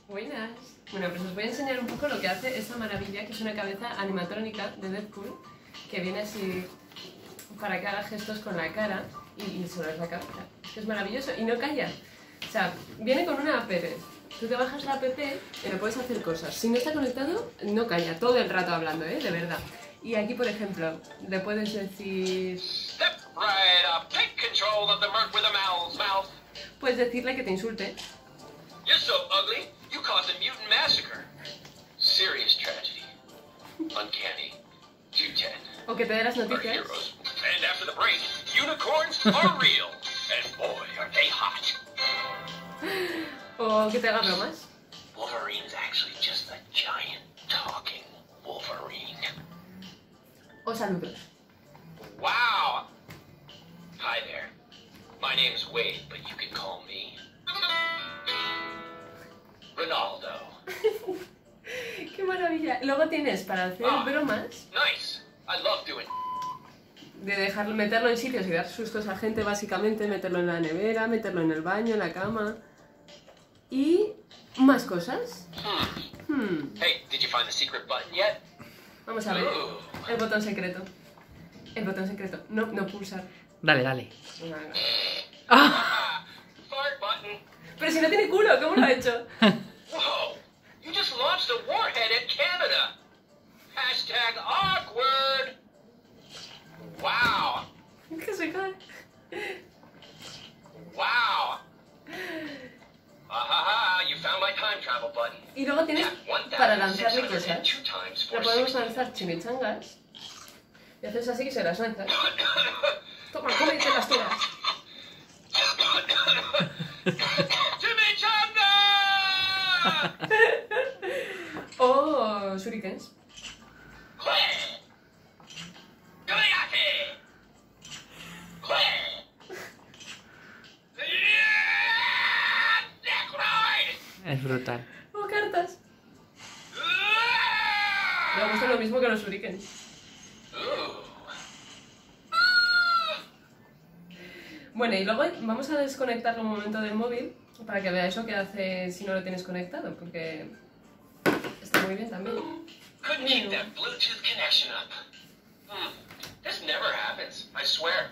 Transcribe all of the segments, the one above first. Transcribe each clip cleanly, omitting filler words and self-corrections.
Buenas. Bueno, pues os voy a enseñar un poco lo que hace esta maravilla, que es una cabeza animatrónica de Deadpool, que viene así para que haga gestos con la cara y solo es la cabeza. Es que es maravilloso y no calla. O sea, viene con una app. Tú te bajas la app y le puedes hacer cosas. Si no está conectado, no calla, todo el rato hablando, de verdad. Y aquí, por ejemplo, le puedes decir... Step right up. Take control of the merc with a mouth. Puedes decirle que te insulte. You're so ugly, you caused a mutant massacre. Serious tragedy. Uncanny. 210. O que te dé las Our noticias. heroes. And after the break, unicorns are real. And boy, are they hot. O que te haga bromas. Wolverine's actually just a giant talking Wolverine. O saludos. Wow. Hi there. My name's Wade, but you can call me Ronaldo. ¡Qué maravilla! Luego tienes para hacer bromas, Nice. I love doing. de dejarlo, meterlo en sitios y dar sustos a gente, básicamente, meterlo en la nevera, meterlo en el baño, en la cama. Y más cosas. Hey, did you find the secret button yet? Vamos a ver. El botón secreto. El botón secreto. No, no pulsar. Dale, dale. No, no. Fart button. Pero si no tiene culo, ¿cómo lo ha hecho? Whoa. You just launched a warhead at Canada. Hashtag awkward. Wow. Que se cae. Wow. You found my time travel button. Y luego tienes Yeah, para lanzarle 1,602 cosas. times Le podemos 460. lanzar chimichangas. Y haces así y se las lanzas. Toma, cómete las todas. Chimichanga! O shurikens. Kayate! Necroid! Es brutal. O cartas. Me gusta lo mismo que los shurikens. Bueno, y luego vamos a desconectarlo un momento del móvil para que veáis lo que hace si no lo tienes conectado, porque está muy bien también. Couldn't keep that Bluetooth connection up. This never happens, I swear.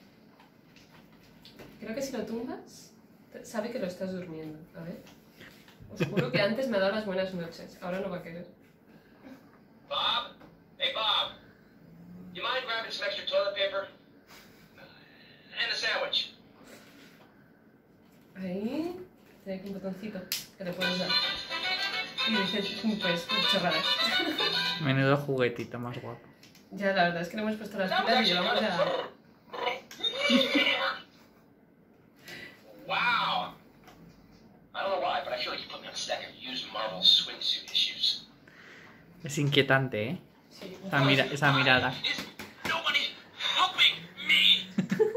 Creo que si lo tumbas, sabe que lo estás durmiendo. A ver. Os juro que antes me ha dado las buenas noches, ahora no va a querer. Bob? Hey, Bob. You mind grabbing some extra toilet paper? And a sandwich. Ahí tiene aquí un botoncito que le puedes dar. Y dices, pues, chorradas. Menudo juguetito más guapo. Ya, la verdad es que le hemos puesto las pilas y llevamos ya... Wow. I don't know why, but I feel like you put me on a stack of used Marvel swimsuit issues. Es inquietante, ¿eh? Sí. Esa mirada. Is nobody helping me?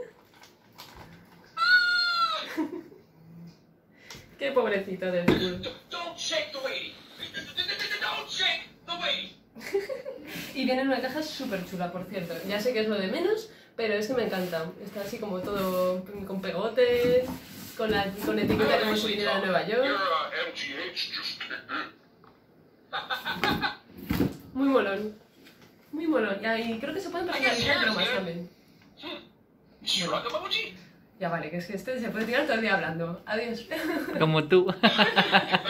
Qué pobrecito de Deadpool. Don't shake the lady. Don't shake the lady. Y viene en una caja súper chula, por cierto. Ya sé que es lo de menos, pero es que me encanta. Está así como todo con pegotes, con etiqueta como si viniera de Nueva York. MGH just Muy molón. Muy molón. Y creo que se pueden personalizar bromas también. Shrug emoji? Ya vale, que es que este se puede tirar todo el día hablando. Adiós. Como tú.